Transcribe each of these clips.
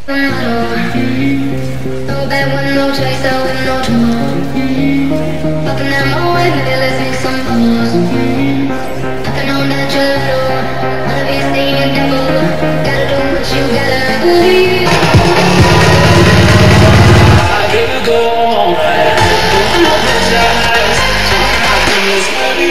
No bad one, no chaser with no tomorrow. Popping that my way, maybe let's make some moves. Nothing on that your floor. Wanna be seeing devil. Gotta do what you gotta believe. I gotta go all night. Open up your eyes. Something is heavy.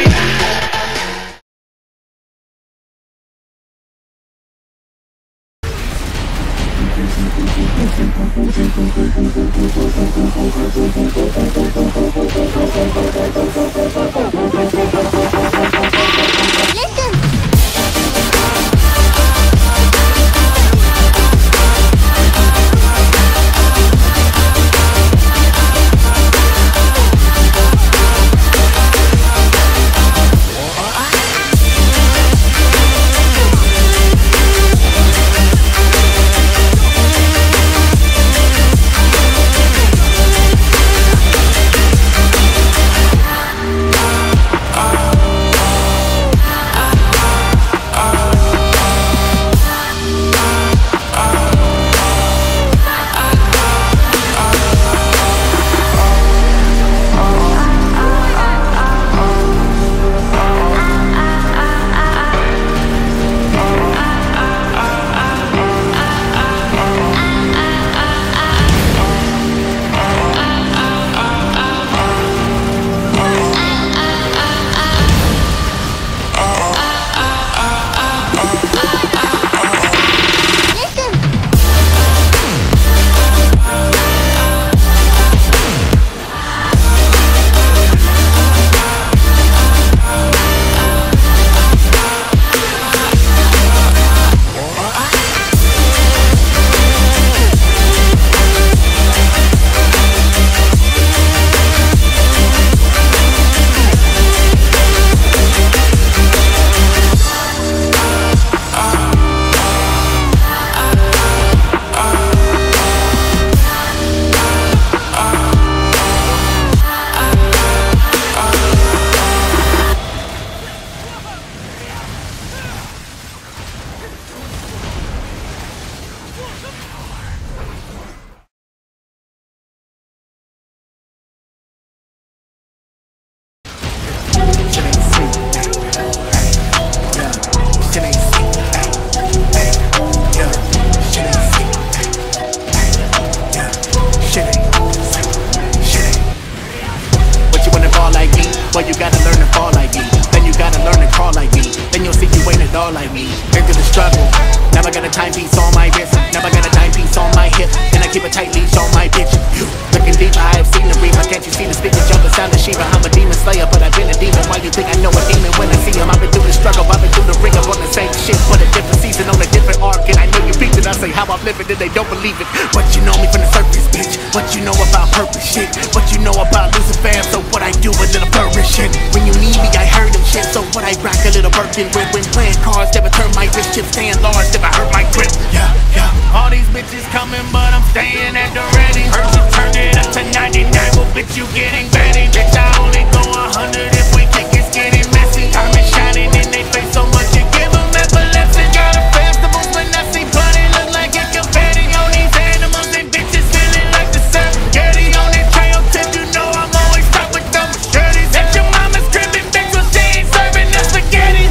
Well, you gotta learn to fall like me. Then you gotta learn to crawl like me. Then you'll see you ain't at all like me. Into the struggle. Never got a timepiece on my wrist. Never got a timepiece on my hip. And I keep a tight leash on my bitch. Looking deep, I have seen the reaper. Can't you see the speaker jump the sound of Shiva? I'm a demon slayer, but I've been a demon. Why you think I know a demon when I see him? I've been through the struggle, I've been through the ringer on the same shit, but a different season on a different arc. And I know you beat it. I say how I'm living, and they don't believe it. But you know me from the surface, bitch. What you know about purpose shit? What you know about losing fans? So what I do a little flourish shit. When you need me, I heard them shit. So what I rock a little Birkin with. When playing cards, never turn my wrist chips. Staying large, never hurt my grip. Yeah, yeah. All these bitches coming, but I'm staying at the ready. Heard you turned it up to 99, well bitch you getting ready. Bitch I only go 100 if we kick it's getting messy. I'm shining in they face so much you give them epilepsy. Got a festival when I see blood, it look like it confetti on these animals and bitches feeling like the Serengeti on that trail tip. You know I'm always stuck with them machetes. At your mama's crib and bitch was she ain't serving the spaghetti.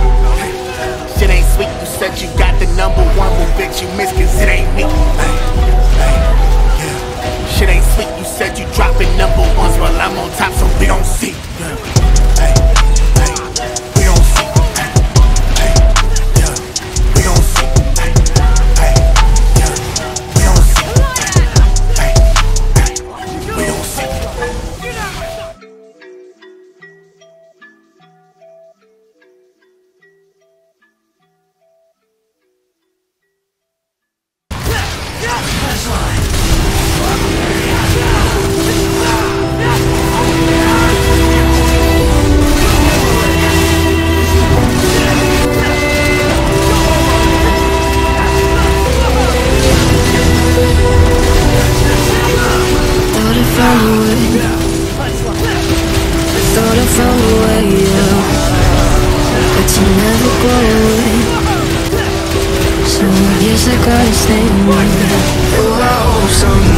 Shit ain't sweet, you said you got the #1, well bitch you miss cause it ain't me. Shit ain't sweet, you said you dropping #1s while I'm on top, so we don't see. Hey, hey, we don't see. Hey, yeah, we don't see. Hey, hey, yeah, we don't see. Hey, hey, we don't see. So It's like I stay. Oh, I hope someday